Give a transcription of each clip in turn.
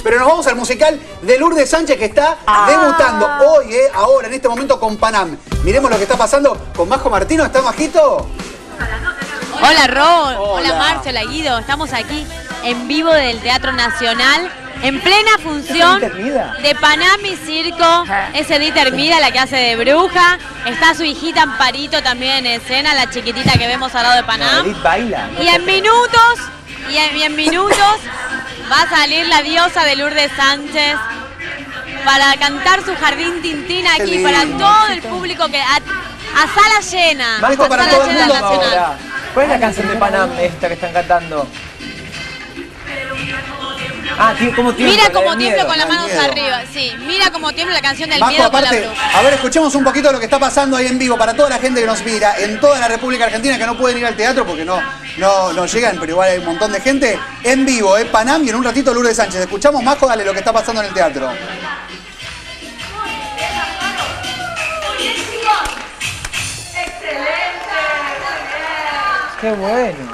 Pero nos vamos al musical de Lourdes Sánchez, que está debutando hoy, ahora, en este momento, con Panam. Miremos lo que está pasando con Majo Martino. ¿Está Majito? Hola Ro, hola Marcio, hola Guido. Estamos aquí en vivo del Teatro Nacional, en plena función de Panam y Circo. Es Edith Hermida la que hace de bruja. Está su hijita Amparito también en escena, la chiquitita que vemos al lado de Panam. Edith baila. Y en minutos va a salir la diosa de Lourdes Sánchez para cantar su Jardín Tintín aquí para todo el público, que a sala llena. Marco, para sala todo el llena mundo nacional. ahora. ¿Cuál es la canción de Panam esta que están cantando? Ah, como tiemblo. Mira como tiemblo con las del manos miedo. arriba. Sí, mira como tiembla la canción del Majo, miedo con la aparte, bruja. a ver, escuchemos un poquito de lo que está pasando ahí en vivo para toda la gente que nos mira en toda la República Argentina, que no pueden ir al teatro porque no llegan, pero igual hay un montón de gente. En vivo, Panam, y en un ratito Lourdes Sánchez. Escuchamos, Majo, dale lo que está pasando en el teatro. Qué bueno.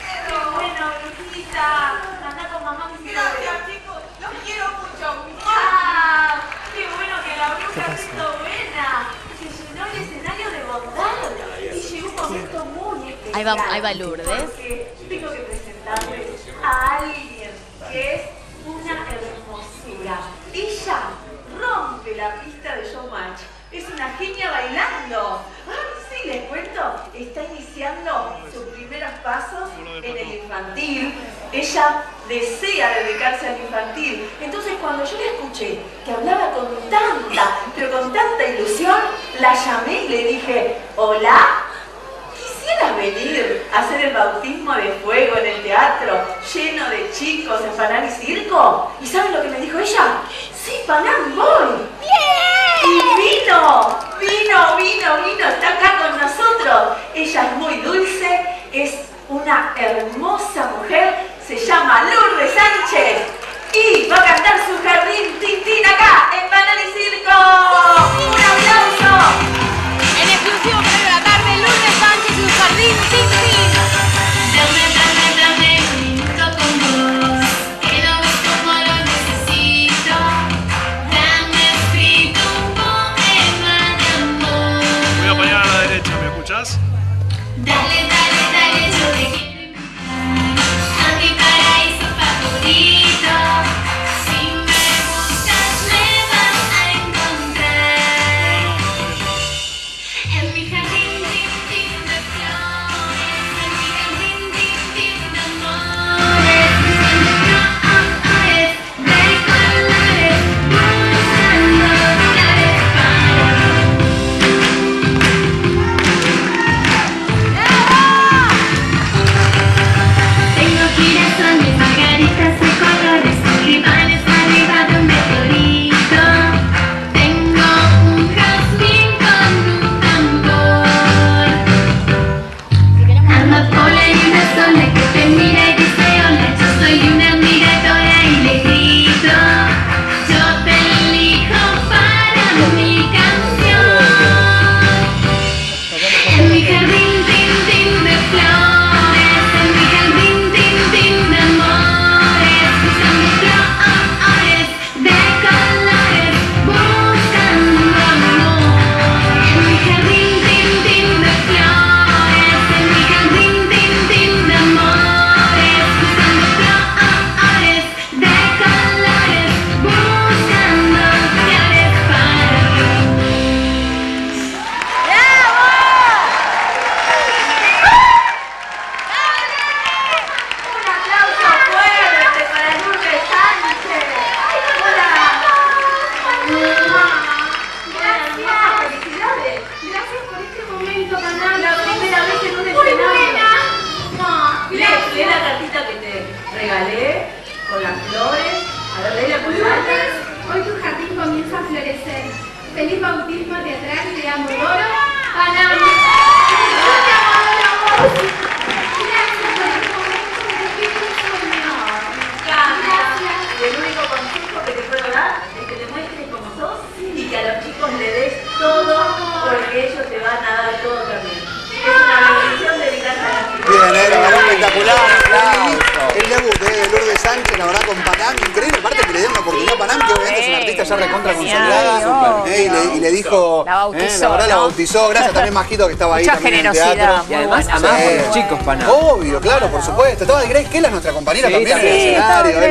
Ahí va Lourdes. Tengo que presentarles a alguien que es una hermosura. Ella rompe la pista de Showmatch. Es una genia bailando. Ay, sí, les cuento. Está iniciando sus primeros pasos en el infantil. Ella desea dedicarse al infantil. Entonces, cuando yo la escuché que hablaba con tanta ilusión, la llamé y le dije, hola. ¿Quisieras venir a hacer el bautismo de fuego en el teatro lleno de chicos en Panam y Circo? ¿Y saben lo que me dijo ella? Sí, Panam, voy. ¡Bien! Y vino, está acá con nosotros. Ella es muy dulce, es una hermosa mujer, se llama Lourdes Sánchez y va a cantar su Jardín Tintín acá en Panam y Circo. ¡Un aplauso! En exclusivo para la tarde, Lourdes Sánchez y su Jardín Tintín. Dame un minuto con vos, que lo ves como lo necesito. Dame escrito un poema de amor. Voy a apoyar a la derecha, ¿me escuchás? Dale, yo te quiero invitar a mi paraíso favorito. Si me buscas me vas a encontrar. En mi jardín tintín de flores, en mi jardín tintín de amores, buscando flores de colores, buscando flores Tengo girasoles, margaritas de colores, tulipanes arriba de un meteorito. Tengo un jazmín con un tambor, amapola y una sola que te mira y dice hola. Yo soy una admiradora y le grito, yo te elijo para mi canción. En mi jardín tintín de flores, en mi jardín tintín de amores, buscando flores de colores, buscando amor. En mi jardín tintín de flores, en mi jardín tintín de amores, buscando flores de colores, buscando flores para vos. Un aplauso fuerte para Lourdes Sánchez. Hola. Gracias. Felicidades. Gracias por este momento, Panam. La primera vez en un Muy escenario. buena. Lee la cartita que te regalé con las flores. A ver, léela por Lourdes, hoy tu jardín comienza a florecer. Feliz bautismo teatral de Amodoro, Panam. Gracias por este momento de vivir un sueño. Gracias. Y el único consejo que te puedo dar es que te muestres como sos y que a los chicos le des todo, porque ellos te van a dar todo también. Es una bendición dedicarse a las chicas. Bien, la verdad espectacular, aplauso. El debut de Lourdes Sánchez, la verdad, con Panam, increíble, aparte que le dieron vino Panam, que obviamente es una artista ya recontra Genial, consagrada. obvio. Y le dijo... La bautizó, la verdad la ¿no? bautizó. Gracias también Majito que estaba ahí Mucha también en el generosidad. teatro. Y además buena. amamos a Sí. los chicos, Panam. Obvio, claro, por supuesto. Estaba de Grace Kelly, nuestra compañera Sí, también en el también. escenario.